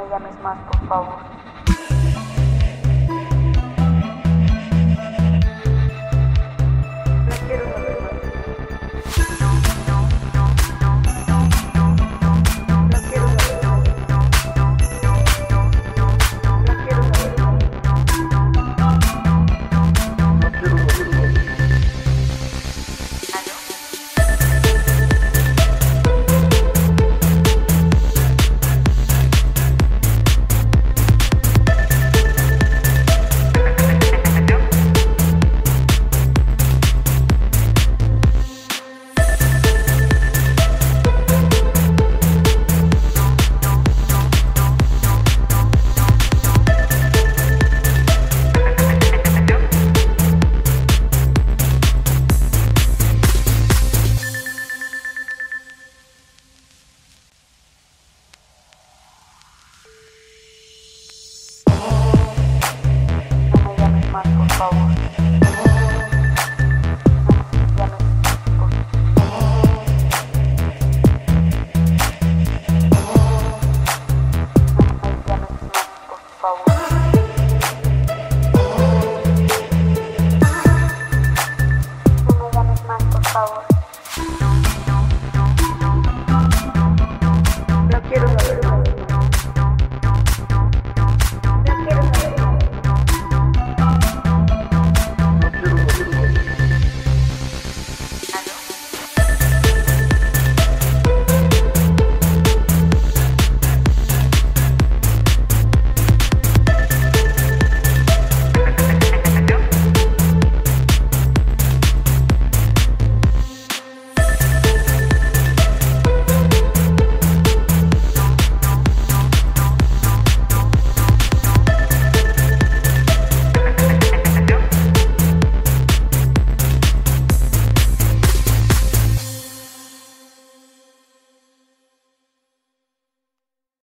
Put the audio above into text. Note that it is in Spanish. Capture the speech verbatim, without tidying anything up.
llames más, por favor. No quiero saber más. No quiero saber más. No quiero saber más. No quiero saber más. ¿Aló? Más, por favor. No me llames más, por favor.